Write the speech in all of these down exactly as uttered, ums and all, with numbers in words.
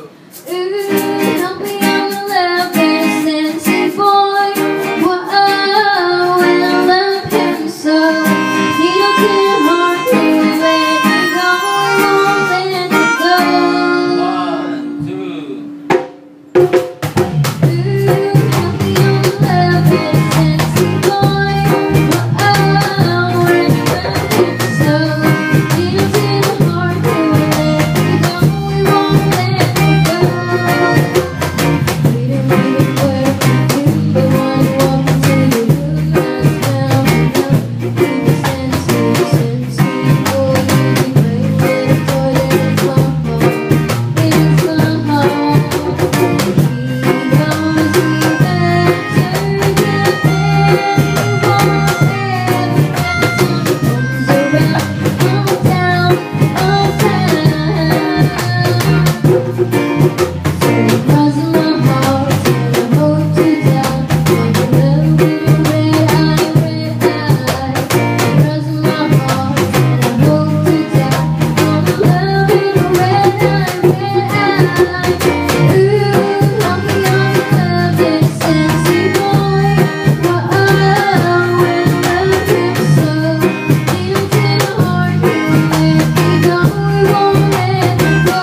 help me, I'm a love innocent boy. Whoa, and I love him so. Needle to the heart, you let me go, won't let me go. One, two. Ooh, help me, I'm a love innocent boy. Whoa, and I love him so. Needle to the heart, you let me go, won't let me go. We don't need a word from you, but one walk into your room, and now we know. Keep us sensitive, sensitive boy. You be playing with a toy that is my heart. It is my heart. He knows me better than anyone ever. Comes around, oh town, oh town. So it was in my heart, and I hold you down. Like a little bit of red eye, red eye. It was in my heart, and I hold you down. Like a little bit of red eye, red eye. Ooh, help me, I'm a love innocent boy. Whoa, and I love him so. Needle to the heart, you let me go, you won't let me go.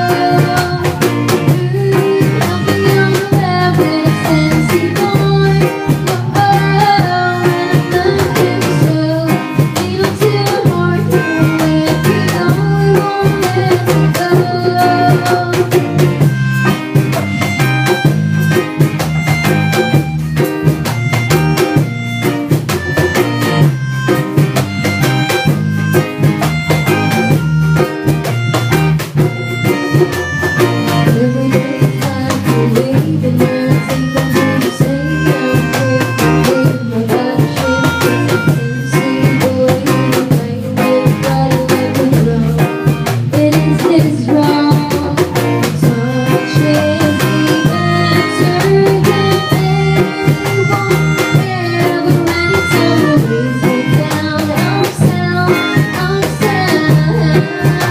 Every day time to leave and I think I'm gonna say I'm great. My body shaking, see boy, you playing with body like a drum. It is his wrong. Touch is the better than anyone ever. Anytime he lays me down, I'm sound, I'm sound.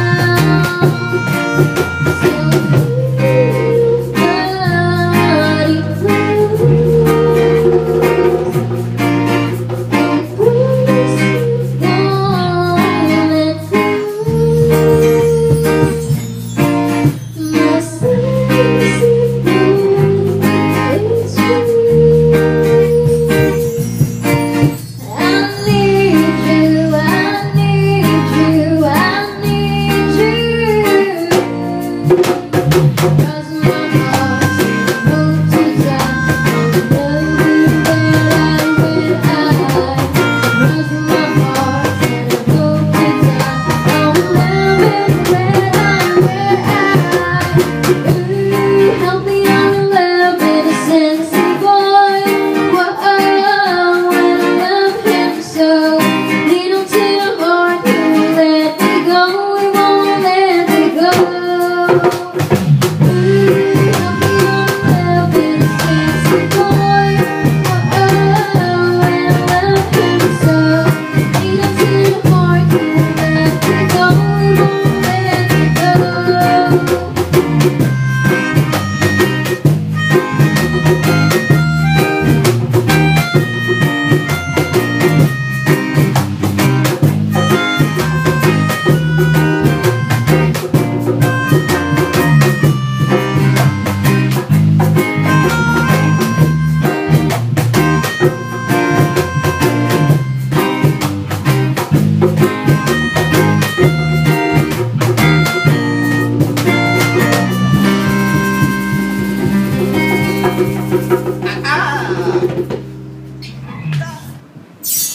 Help me, I'm a love innocent boy. Whoa, and I love him so. Needle to the heart, you let me go, we won't let me go. Ooh, help me, I'm a love innocent boy. Whoa, and I love him so. Needle to the heart, you let me go, we won't let me go. Thank you.